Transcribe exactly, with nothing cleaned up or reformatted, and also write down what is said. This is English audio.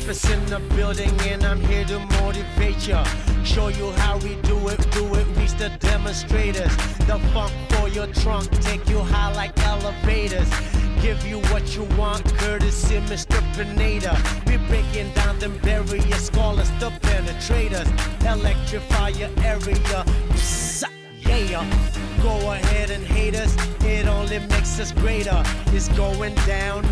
Purpose in the building, and I'm here to motivate ya. Show you how we do it, do it, reach the demonstrators. The funk for your trunk, take you high like elevators. Give you what you want, courtesy Mister Pineda. We're breaking down them barriers, call us the penetrators. Electrify your area, psst, yeah. Go ahead and hate us, it only makes us greater. It's going down,